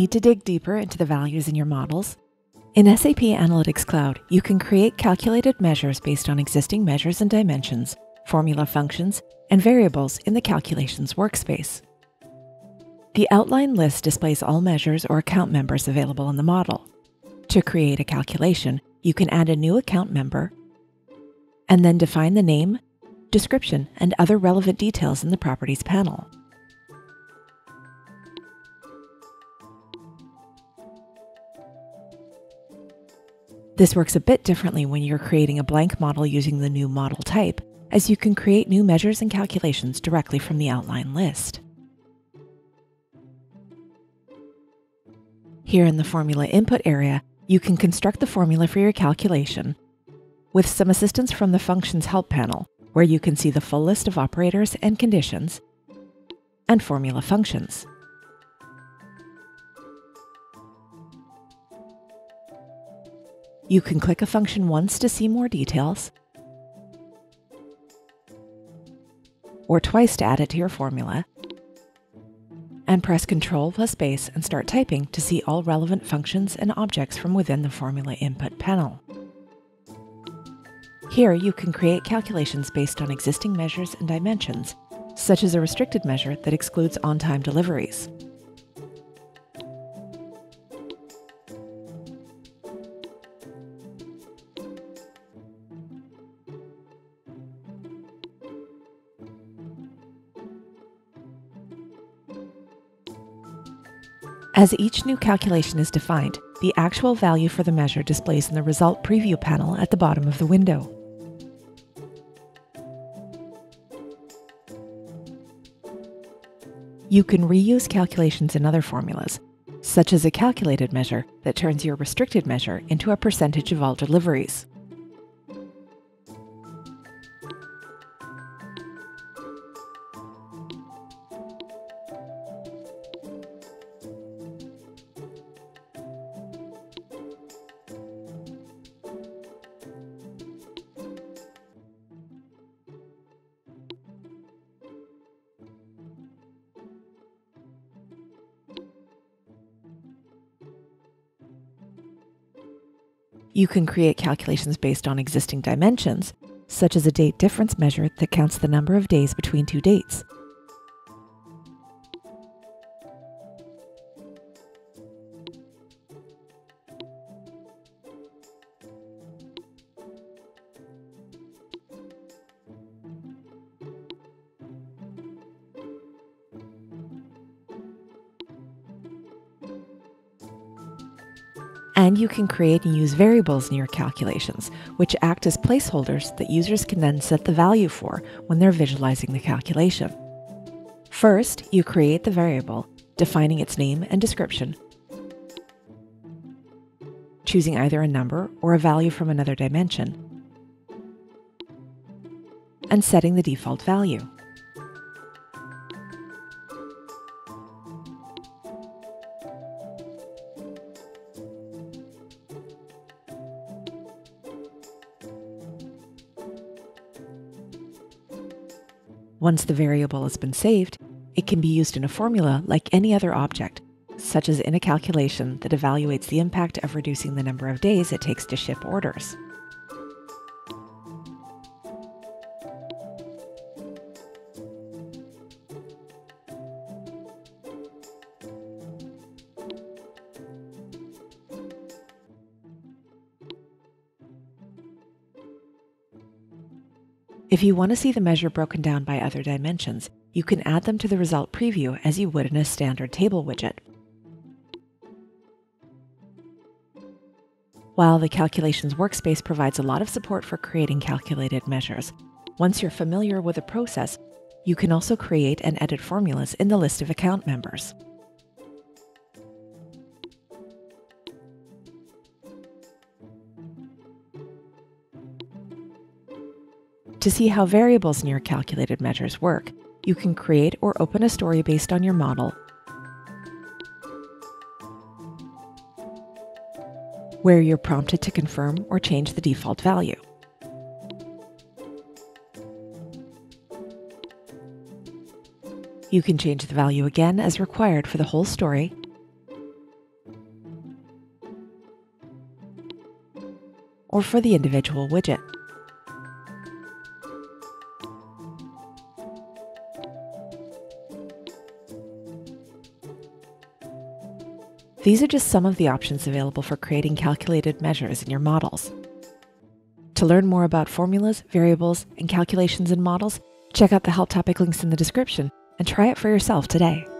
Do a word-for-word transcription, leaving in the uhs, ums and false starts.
Need to dig deeper into the values in your models? In S A P Analytics Cloud, you can create calculated measures based on existing measures and dimensions, formula functions, and variables in the Calculations workspace. The outline list displays all measures or account members available in the model. To create a calculation, you can add a new account member and then define the name, description, and other relevant details in the Properties panel. This works a bit differently when you're creating a blank model using the new model type, as you can create new measures and calculations directly from the outline list. Here in the Formula Input area, you can construct the formula for your calculation with some assistance from the Functions Help panel, where you can see the full list of operators and conditions and formula functions. You can click a function once to see more details, or twice to add it to your formula, and press Control plus Space and start typing to see all relevant functions and objects from within the Formula Input panel. Here you can create calculations based on existing measures and dimensions, such as a restricted measure that excludes on-time deliveries. As each new calculation is defined, the actual value for the measure displays in the Result Preview panel at the bottom of the window. You can reuse calculations in other formulas, such as a calculated measure that turns your restricted measure into a percentage of all deliveries. You can create calculations based on existing dimensions, such as a date difference measure that counts the number of days between two dates. And you can create and use variables in your calculations, which act as placeholders that users can then set the value for when they're visualizing the calculation. First, you create the variable, defining its name and description, choosing either a number or a value from another dimension, and setting the default value. Once the variable has been saved, it can be used in a formula like any other object, such as in a calculation that evaluates the impact of reducing the number of days it takes to ship orders. If you want to see the measure broken down by other dimensions, you can add them to the result preview as you would in a standard table widget. While the Calculations workspace provides a lot of support for creating calculated measures, once you're familiar with the process, you can also create and edit formulas in the list of account members. To see how variables in your calculated measures work, you can create or open a story based on your model, where you're prompted to confirm or change the default value. You can change the value again as required for the whole story, or for the individual widget. These are just some of the options available for creating calculated measures in your models. To learn more about formulas, variables, and calculations in models, check out the help topic links in the description and try it for yourself today.